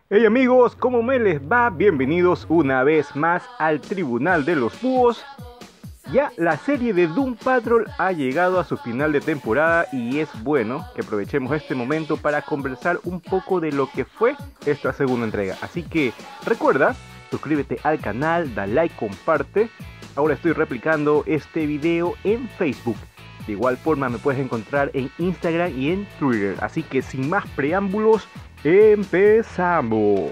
Hey amigos, ¿cómo me les va? Bienvenidos una vez más al Tribunal de los Búhos. Ya la serie de Doom Patrol ha llegado a su final de temporada y es bueno que aprovechemos este momento para conversar un poco de lo que fue esta segunda entrega. Así que recuerda, suscríbete al canal, da like, comparte. Ahora estoy replicando este video en Facebook. De igual forma me puedes encontrar en Instagram y en Twitter. Así que sin más preámbulos, empezamos.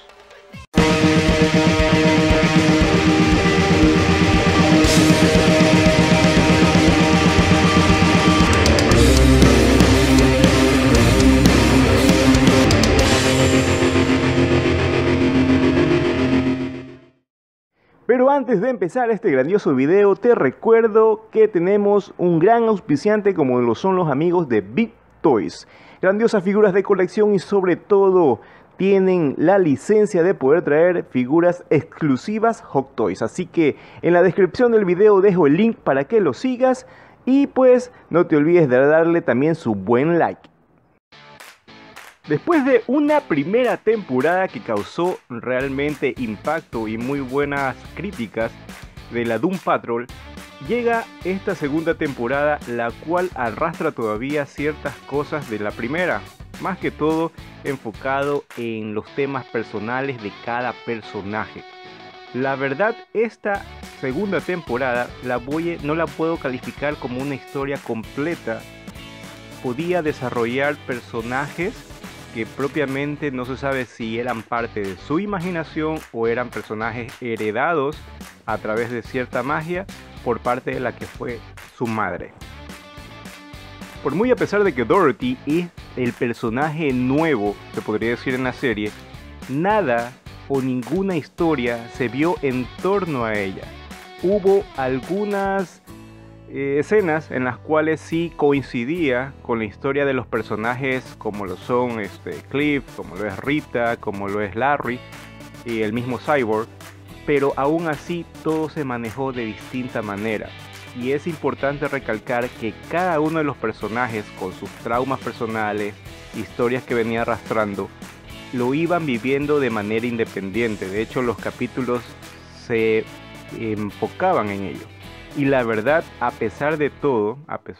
Pero antes de empezar este grandioso video, te recuerdo que tenemos un gran auspiciante como lo son los amigos de Big Toys. Grandiosas figuras de colección y sobre todo tienen la licencia de poder traer figuras exclusivas Hot Toys. Así que en la descripción del video dejo el link para que lo sigas y pues no te olvides de darle también su buen like. Después de una primera temporada que causó realmente impacto y muy buenas críticas de la Doom Patrol, llega esta segunda temporada, la cual arrastra todavía ciertas cosas de la primera, más que todo enfocado en los temas personales de cada personaje. La verdad, esta segunda temporada no la puedo calificar como una historia completa. Podía desarrollar personajes que propiamente no se sabe si eran parte de su imaginación o eran personajes heredados a través de cierta magia por parte de la que fue su madre. Por muy a pesar de que Dorothy es el personaje nuevo, se podría decir en la serie, nada o ninguna historia se vio en torno a ella. Hubo algunas escenas en las cuales sí coincidía con la historia de los personajes como lo son Cliff, como lo es Rita, como lo es Larry y el mismo Cyborg, pero aún así todo se manejó de distinta manera. Y es importante recalcar que cada uno de los personajes con sus traumas personales, historias que venía arrastrando, lo iban viviendo de manera independiente. De hecho, los capítulos se enfocaban en ello. Y la verdad, a pesar de todo,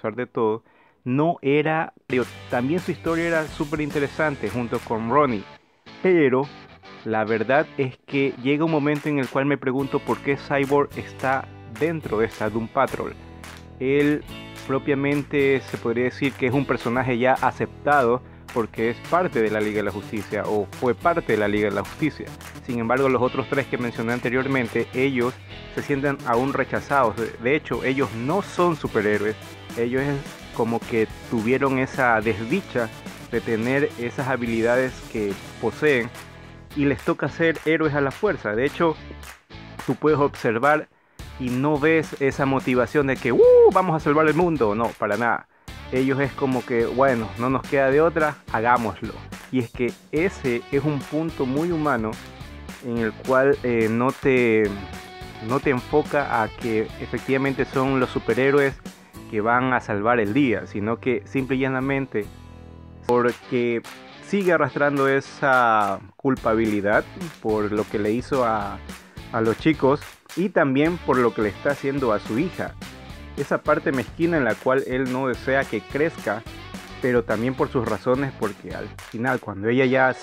no era... También su historia era súper interesante junto con Ronnie. Pero la verdad es que llega un momento en el cual me pregunto por qué Cyborg está dentro de esta Doom Patrol. Él propiamente se podría decir que es un personaje ya aceptado porque es parte de la Liga de la Justicia o fue parte de la Liga de la Justicia. Sin embargo, los otros tres que mencioné anteriormente, ellos se sienten aún rechazados. De hecho, ellos no son superhéroes. Ellos es como que tuvieron esa desdicha de tener esas habilidades que poseen y les toca ser héroes a la fuerza. De hecho, tú puedes observar y no ves esa motivación de que vamos a salvar el mundo. No, para nada. Ellos es como que, bueno, no nos queda de otra, hagámoslo. Y es que ese es un punto muy humano en el cual no te enfoca a que efectivamente son los superhéroes que van a salvar el día, sino que simple y llanamente porque sigue arrastrando esa culpabilidad por lo que le hizo a los chicos y también por lo que le está haciendo a su hija. Esa parte mezquina en la cual él no desea que crezca, pero también por sus razones, porque al final cuando ella ya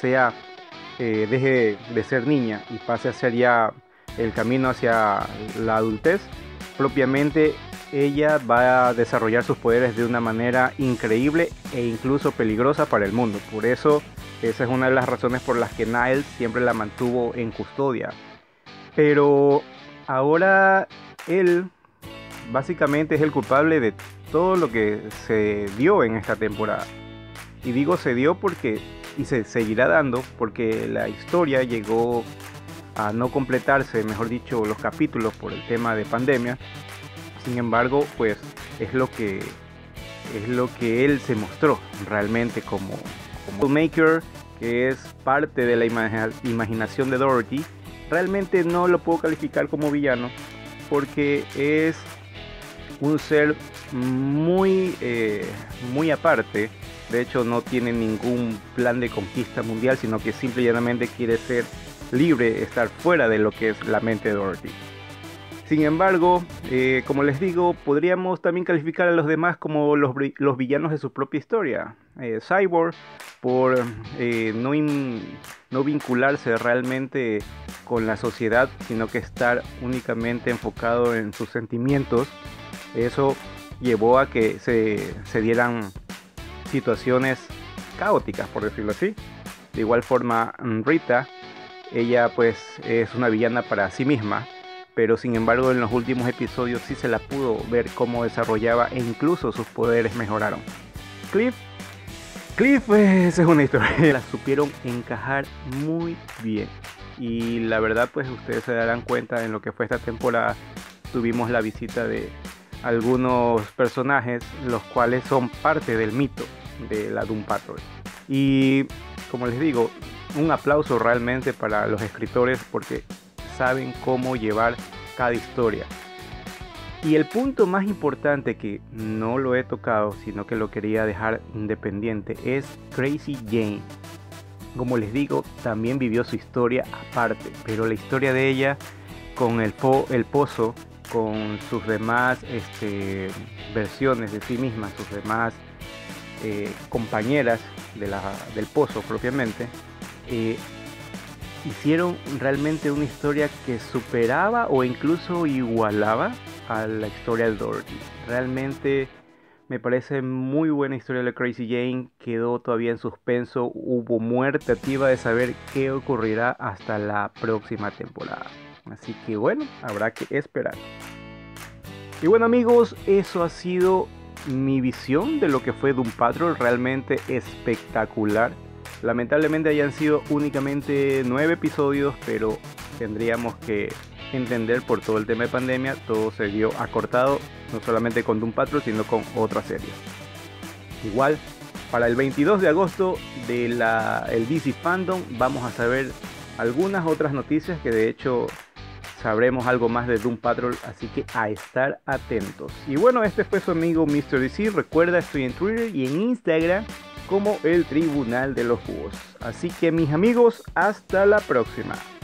deje de ser niña y pase a ser ya el camino hacia la adultez, propiamente ella va a desarrollar sus poderes de una manera increíble e incluso peligrosa para el mundo. Por eso esa es una de las razones por las que Niles siempre la mantuvo en custodia. Pero ahora él básicamente es el culpable de todo lo que se dio en esta temporada. Y digo se dio porque, y se seguirá dando, porque la historia llegó a no completarse, mejor dicho, los capítulos por el tema de pandemia. Sin embargo, pues es lo que él se mostró realmente como Maker, que es parte de la imaginación de Dorothy. Realmente no lo puedo calificar como villano porque es un ser muy aparte De hecho, no tiene ningún plan de conquista mundial, sino que simple y llanamente quiere ser libre, estar fuera de lo que es la mente de Dorothy. Sin embargo, como les digo, podríamos también calificar a los demás como los villanos de su propia historia. Cyborg, por no vincularse realmente con la sociedad, sino que estar únicamente enfocado en sus sentimientos. Eso llevó a que se dieran situaciones caóticas, por decirlo así. De igual forma, Rita, ella pues es una villana para sí misma, pero sin embargo en los últimos episodios sí se la pudo ver cómo desarrollaba e incluso sus poderes mejoraron. Cliff pues es una historia, la supieron encajar muy bien, y la verdad pues ustedes se darán cuenta en lo que fue esta temporada. Tuvimos la visita de algunos personajes los cuales son parte del mito de la Doom Patrol, y como les digo, un aplauso realmente para los escritores porque saben cómo llevar cada historia. Y el punto más importante, que no lo he tocado sino que lo quería dejar independiente, es Crazy Jane. Como les digo, también vivió su historia aparte, pero la historia de ella con el pozo, con sus demás versiones de sí misma, sus demás compañeras del pozo propiamente, hicieron realmente una historia que superaba o incluso igualaba a la historia de Dorothy. Realmente me parece muy buena historia de Crazy Jane. Quedó todavía en suspenso, hubo muerte activa de saber qué ocurrirá hasta la próxima temporada. Así que bueno, habrá que esperar. Y bueno amigos, eso ha sido mi visión de lo que fue Doom Patrol. Realmente espectacular. Lamentablemente hayan sido únicamente 9 episodios, pero tendríamos que entender por todo el tema de pandemia, todo se vio acortado, no solamente con Doom Patrol, sino con otras series. Igual, para el 22 de agosto del DC Fandom vamos a saber algunas otras noticias, que de hecho sabremos algo más de Doom Patrol, así que a estar atentos. Y bueno, este fue su amigo Mr. DC. Recuerda, estoy en Twitter y en Instagram como el Tribunal de los Búhos. Así que mis amigos, hasta la próxima.